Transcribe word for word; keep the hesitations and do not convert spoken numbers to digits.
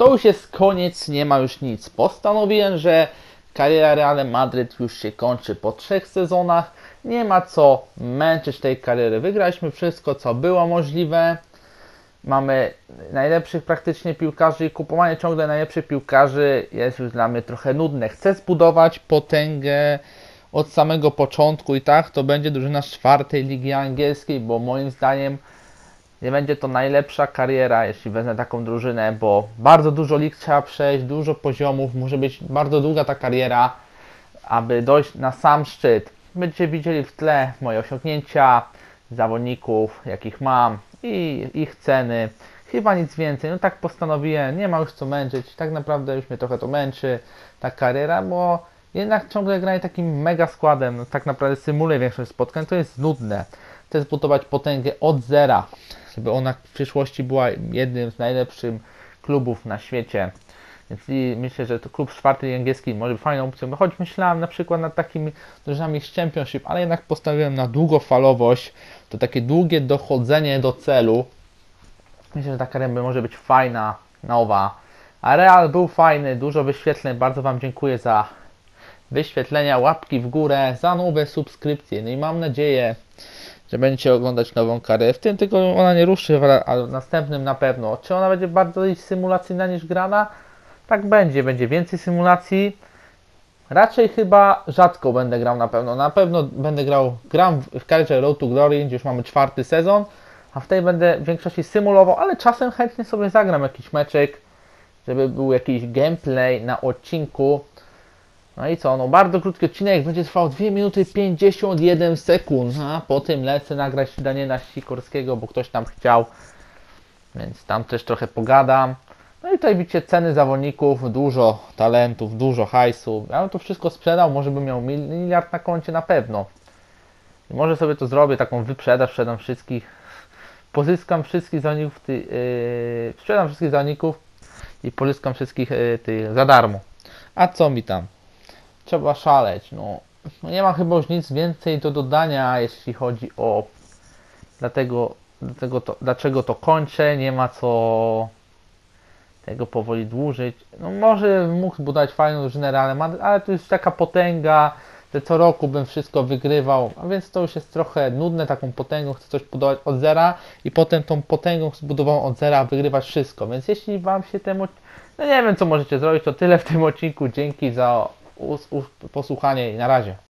to już jest koniec, nie ma już nic. Postanowiłem, że kariera Real Madryt już się kończy po trzech sezonach. Nie ma co męczyć tej kariery. Wygraliśmy wszystko, co było możliwe. Mamy najlepszych praktycznie piłkarzy i kupowanie ciągle najlepszych piłkarzy jest już dla mnie trochę nudne. Chcę zbudować potęgę od samego początku i tak to będzie drużyna z czwartej ligi angielskiej, bo moim zdaniem nie będzie to najlepsza kariera, jeśli wezmę taką drużynę, bo bardzo dużo lig trzeba przejść, dużo poziomów, może być bardzo długa ta kariera, aby dojść na sam szczyt. Będziecie widzieli w tle moje osiągnięcia, zawodników, jakich mam i ich ceny. Chyba nic więcej, no tak postanowiłem, nie ma już co męczyć, tak naprawdę już mnie trochę to męczy, ta kariera, bo jednak ciągle granie takim mega składem, no tak naprawdę symuluję większość spotkań, to jest nudne. Chcę zbudować potęgę od zera, żeby ona w przyszłości była jednym z najlepszych klubów na świecie. Więc myślę, że to klub z czwartej angielskiej może być fajną opcją, bo choć myślałem na przykład nad takimi drużynami z Championship, ale jednak postawiłem na długofalowość, to takie długie dochodzenie do celu. Myślę, że ta kariera może być fajna, nowa. A Real był fajny, dużo wyświetleń, bardzo Wam dziękuję za wyświetlenia, łapki w górę, za nowe subskrypcje. No i mam nadzieję, że będziecie oglądać nową karierę. W tym tygodniu ona nie ruszy, ale w następnym na pewno. Czy ona będzie bardziej symulacyjna niż grana? Tak będzie, będzie więcej symulacji. Raczej chyba rzadko będę grał na pewno. Na pewno będę grał, gram w karierze Road to Glory, gdzie już mamy czwarty sezon, a w tej będę w większości symulował, ale czasem chętnie sobie zagram jakiś meczek, żeby był jakiś gameplay na odcinku. No i co, no bardzo krótki odcinek, będzie trwał dwie minuty pięćdziesiąt jeden sekund, a potem lecę nagrać Daniela Sikorskiego, bo ktoś tam chciał, więc tam też trochę pogadam. No i tutaj widzicie ceny zawodników, dużo talentów, dużo hajsu. Ja bym to wszystko sprzedał, może bym miał miliard na koncie na pewno. I może sobie to zrobię, taką wyprzedaż, sprzedam wszystkich, pozyskam wszystkich zawodników, ty, yy, sprzedam wszystkich zawodników i pozyskam wszystkich yy, tych za darmo. A co mi tam? Trzeba szaleć, no. no nie ma chyba już nic więcej do dodania, jeśli chodzi o dlatego, dlatego to, dlaczego to kończę, nie ma co tego powoli dłużyć. No może mógł zbudować fajną drużynę Real Madrid, ale to jest taka potęga, że co roku bym wszystko wygrywał, a więc to już jest trochę nudne, taką potęgą chcę coś budować od zera i potem tą potęgą zbudował od zera wygrywać wszystko, więc jeśli Wam się temu, no nie wiem co możecie zrobić, to tyle w tym odcinku, dzięki za posłuchanie i na razie.